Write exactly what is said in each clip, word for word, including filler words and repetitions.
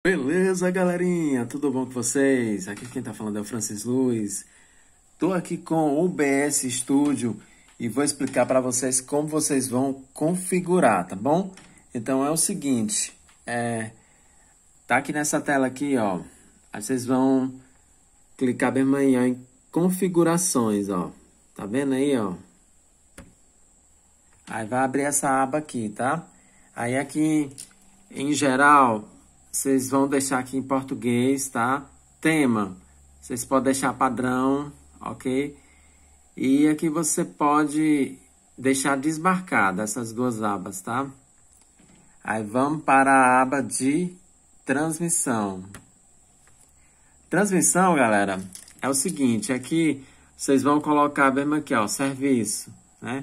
Beleza, galerinha? Tudo bom com vocês? Aqui quem tá falando é o Francis Luiz. Tô aqui com o O B S Studio e vou explicar para vocês como vocês vão configurar, tá bom? Então é o seguinte, é, tá aqui nessa tela aqui, ó. Aí vocês vão clicar bem aí ó, em configurações, ó. Tá vendo aí, ó? Aí vai abrir essa aba aqui, tá? Aí aqui, em geral, vocês vão deixar aqui em português, tá? Tema, vocês podem deixar padrão, ok? E aqui você pode deixar desmarcada essas duas abas, tá? Aí vamos para a aba de transmissão. Transmissão, galera, é o seguinte, aqui vocês vão colocar mesmo aqui, ó, serviço, né?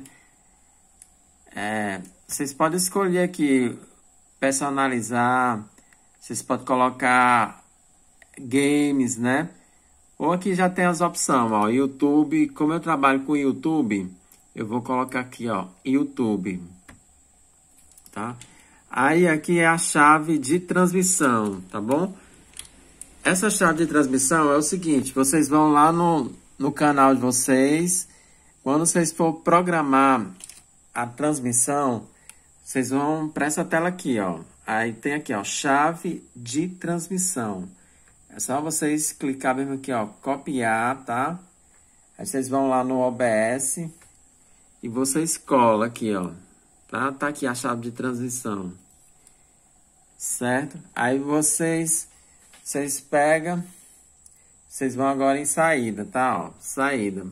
É, vocês podem escolher aqui, personalizar, vocês podem colocar games, né? Ou aqui já tem as opções, ó, YouTube. Como eu trabalho com YouTube, eu vou colocar aqui, ó, YouTube, tá? Aí aqui é a chave de transmissão, tá bom? Essa chave de transmissão é o seguinte, vocês vão lá no, no canal de vocês, quando vocês for programar a transmissão, vocês vão para essa tela aqui, ó. Aí tem aqui, ó, chave de transmissão. É só vocês clicar mesmo aqui, ó, copiar, tá? Aí vocês vão lá no O B S e vocês colam aqui, ó. Tá? Tá aqui a chave de transmissão. Certo? Aí vocês, vocês pegam, vocês vão agora em saída, tá? Ó, saída.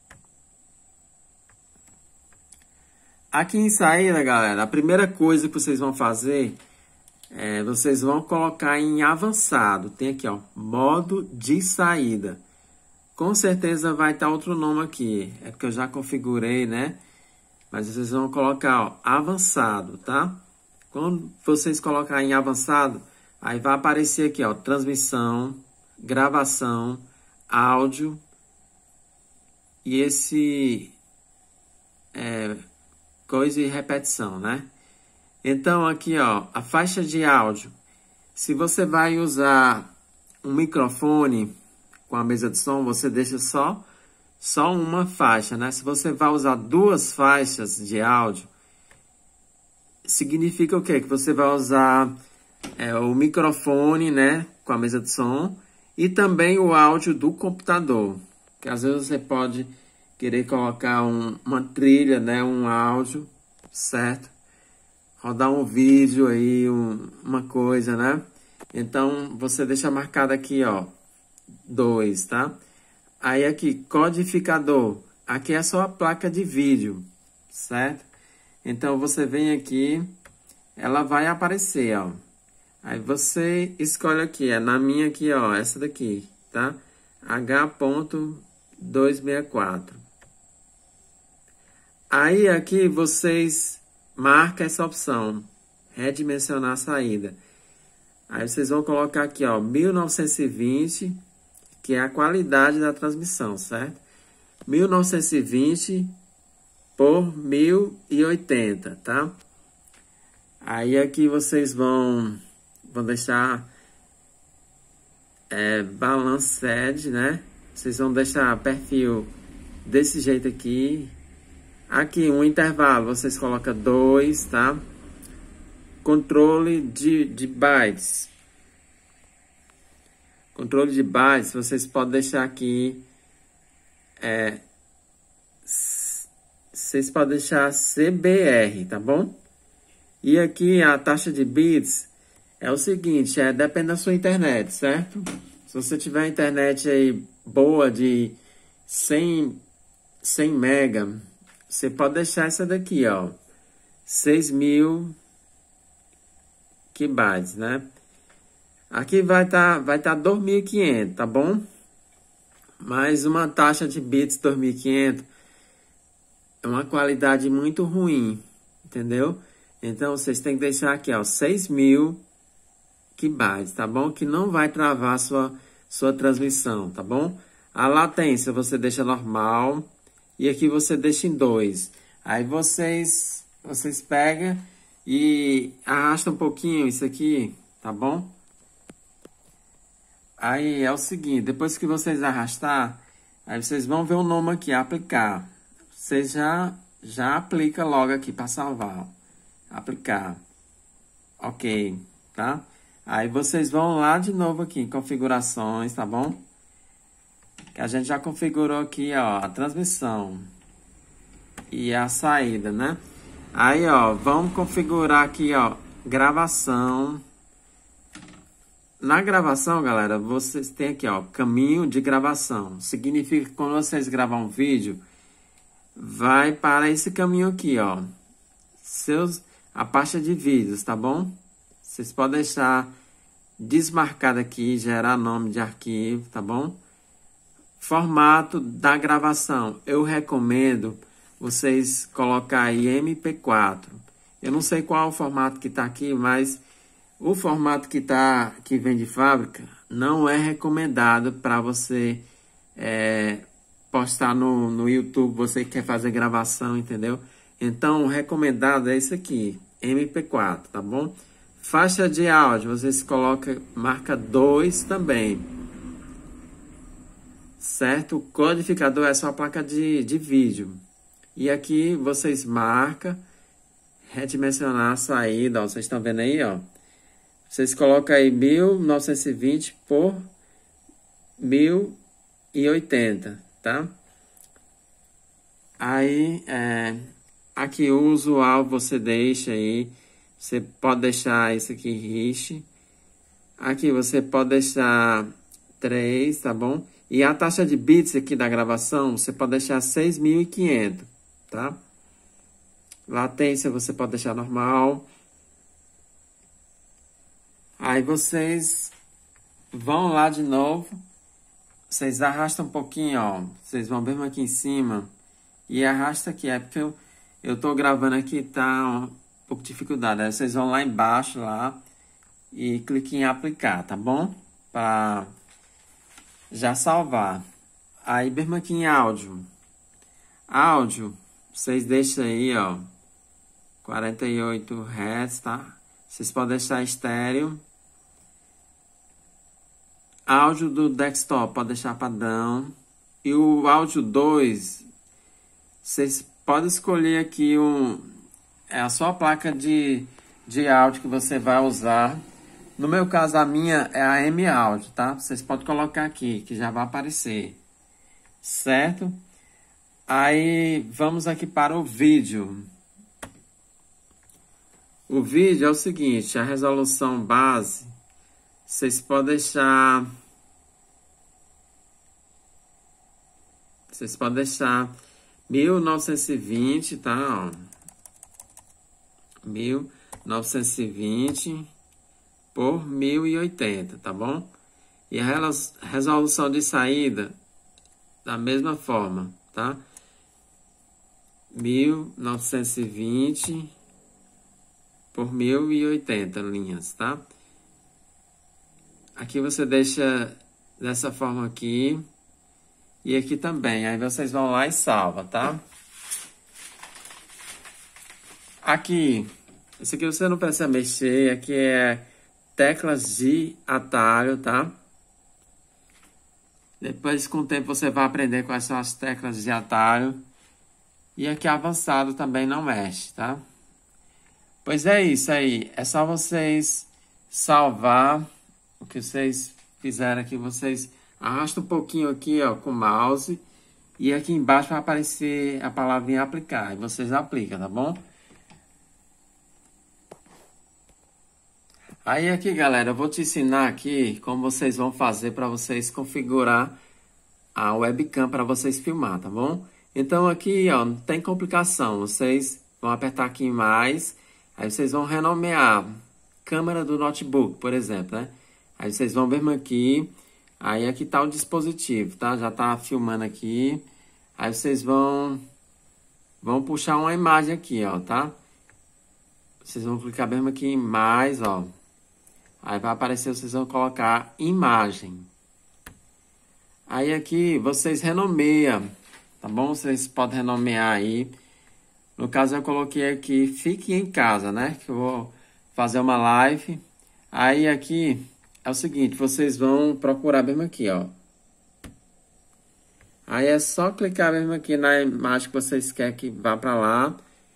Aqui em saída, galera, a primeira coisa que vocês vão fazer é, vocês vão colocar em avançado. Tem aqui, ó, modo de saída. Com certeza vai estar outro nome aqui. É porque eu já configurei, né? Mas vocês vão colocar, ó, avançado, tá? Quando vocês colocarem em avançado, aí vai aparecer aqui, ó, transmissão, gravação, áudio e esse é, coisa e repetição, né? Então, aqui, ó, a faixa de áudio. Se você vai usar um microfone com a mesa de som, você deixa só, só uma faixa, né? Se você vai usar duas faixas de áudio, significa o quê? Que você vai usar é, o microfone, né? Com a mesa de som e também o áudio do computador. Que às vezes você pode querer colocar um, uma trilha, né? Um áudio, certo? Rodar um vídeo aí, um, uma coisa, né? Então, você deixa marcado aqui, ó, dois, tá? Aí aqui, codificador. Aqui é só a placa de vídeo, certo? Então, você vem aqui, ela vai aparecer, ó. Aí você escolhe aqui, é na minha aqui, ó, essa daqui, tá? H duzentos e sessenta e quatro. Aí aqui vocês marca essa opção, redimensionar a saída. Aí vocês vão colocar aqui, ó, mil novecentos e vinte, que é a qualidade da transmissão, certo? mil novecentos e vinte por mil e oitenta, tá? Aí aqui vocês vão, vão deixar é, balanced, né? Vocês vão deixar perfil desse jeito aqui. Aqui, um intervalo, vocês colocam dois, tá? Controle de, de bytes. Controle de bytes, vocês podem deixar aqui... É, vocês podem deixar C B R, tá bom? E aqui, a taxa de bits é o seguinte, é, depende da sua internet, certo? Se você tiver internet aí boa de cem, cem mega... Você pode deixar essa daqui, ó, seis mil kibytes, né? Aqui vai estar vai tá dois mil e quinhentos, tá bom? Mas uma taxa de bits dois mil e quinhentos é uma qualidade muito ruim, entendeu? Então, vocês têm que deixar aqui, ó, seis mil kibytes, tá bom? Que não vai travar a sua, sua transmissão, tá bom? A latência você deixa normal. E aqui você deixa em dois. Aí vocês, vocês pegam e arrastam um pouquinho isso aqui, tá bom? Aí é o seguinte, depois que vocês arrastar, aí vocês vão ver o nome aqui, aplicar. Vocês já, já aplica logo aqui para salvar. Aplicar. Ok, tá? Aí vocês vão lá de novo aqui em configurações, tá bom? Que a gente já configurou aqui, ó, a transmissão e a saída, né? Aí, ó, vamos configurar aqui, ó, gravação. Na gravação, galera, vocês têm aqui, ó, caminho de gravação. Significa que quando vocês gravam um vídeo, vai para esse caminho aqui, ó. Seus, a pasta de vídeos, tá bom? Vocês podem deixar desmarcado aqui, gerar nome de arquivo, tá bom? Formato da gravação. Eu recomendo vocês colocar aí M P quatro. Eu não sei qual é o formato que tá aqui, mas o formato que tá, que vem de fábrica não é recomendado para você é, postar no, no YouTube, você que quer fazer gravação, entendeu? Então, o recomendado é esse aqui, M P quatro, tá bom? Faixa de áudio, vocês colocam, marca dois também. Certo? O codificador é só a placa de, de vídeo. E aqui vocês marcam, redimensionar a saída, ó, vocês estão vendo aí, ó. Vocês colocam aí mil novecentos e vinte por mil e oitenta, tá? Aí, é, aqui o usual você deixa aí. Você pode deixar isso aqui, rich. Aqui você pode deixar três, tá bom? E a taxa de bits aqui da gravação, você pode deixar seis mil e quinhentos, tá? Latência você pode deixar normal. Aí vocês vão lá de novo. Vocês arrastam um pouquinho, ó. Vocês vão mesmo aqui em cima. E arrasta aqui. É porque eu, eu tô gravando aqui, tá um pouco de dificuldade. Aí vocês vão lá embaixo, lá. E cliquem em aplicar, tá bom? Para já salvar. Aí mesmo aqui em áudio. Áudio, vocês deixam aí, ó. quarenta e oito hertz, tá? Vocês podem deixar estéreo. Áudio do desktop, pode deixar padrão. E o áudio dois, vocês podem escolher aqui um, é a sua placa de, de áudio que você vai usar. No meu caso, a minha é a M-Audio, tá? Vocês podem colocar aqui, que já vai aparecer. Certo? Aí, vamos aqui para o vídeo. O vídeo é o seguinte, a resolução base, vocês podem deixar... Vocês podem deixar mil novecentos e vinte, tá? Ó. mil novecentos e vinte por mil e oitenta, tá bom? E a resolução de saída, da mesma forma, tá? mil novecentos e vinte por mil e oitenta linhas, tá? Aqui você deixa dessa forma aqui. E aqui também. Aí vocês vão lá e salva, tá? Aqui. Esse aqui você não precisa mexer. Aqui é teclas de atalho, tá? Depois, com o tempo, você vai aprender quais são as teclas de atalho. E aqui avançado também não mexe, tá? Pois é isso aí. É só vocês salvar o que vocês fizeram aqui. Vocês arrastam um pouquinho aqui, ó, com o mouse. E aqui embaixo vai aparecer a palavrinha aplicar. E vocês aplicam, tá bom? Aí aqui, galera, eu vou te ensinar aqui como vocês vão fazer para vocês configurar a webcam para vocês filmar, tá bom? Então aqui, ó, não tem complicação. Vocês vão apertar aqui em mais. Aí vocês vão renomear câmera do notebook, por exemplo, né? Aí vocês vão mesmo aqui. Aí aqui tá o dispositivo, tá? Já tá filmando aqui. Aí vocês vão vão puxar uma imagem aqui, ó, tá? Vocês vão clicar mesmo aqui em mais, ó. Aí vai aparecer, vocês vão colocar imagem. Aí aqui vocês renomeiam, tá bom? Vocês podem renomear aí. No caso eu coloquei aqui, fique em casa, né? Que eu vou fazer uma live. Aí aqui é o seguinte, vocês vão procurar mesmo aqui, ó. Aí é só clicar mesmo aqui na imagem que vocês querem que vá para lá.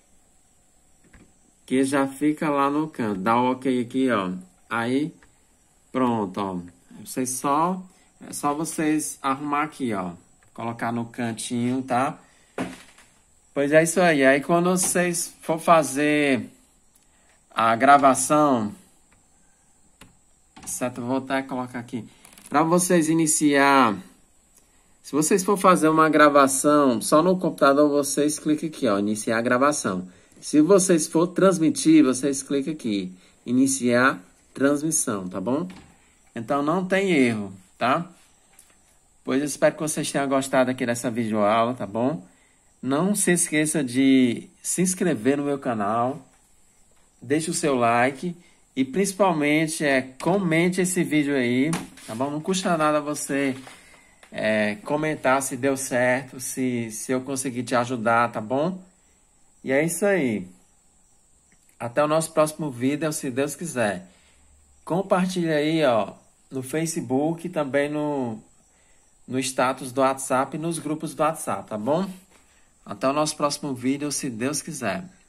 Que já fica lá no canto. Dá o ok aqui, ó. Aí, pronto, ó. Vocês só... É só vocês arrumar aqui, ó. Colocar no cantinho, tá? Pois é isso aí. Aí quando vocês for fazer a gravação... Certo? Eu vou até colocar aqui. Para vocês iniciar... Se vocês for fazer uma gravação só no computador, vocês clicam aqui, ó. Iniciar a gravação. Se vocês for transmitir, vocês clicam aqui. Iniciar transmissão, tá bom? Então não tem erro, tá? Pois eu espero que vocês tenham gostado aqui dessa videoaula, tá bom? Não se esqueça de se inscrever no meu canal. Deixe o seu like. E principalmente, é, comente esse vídeo aí, tá bom? Não custa nada você é, comentar se deu certo, se, se eu conseguir te ajudar, tá bom? E é isso aí. Até o nosso próximo vídeo, se Deus quiser. Compartilha aí, ó, no Facebook e também no, no status do WhatsApp e nos grupos do WhatsApp, tá bom? Até o nosso próximo vídeo, se Deus quiser.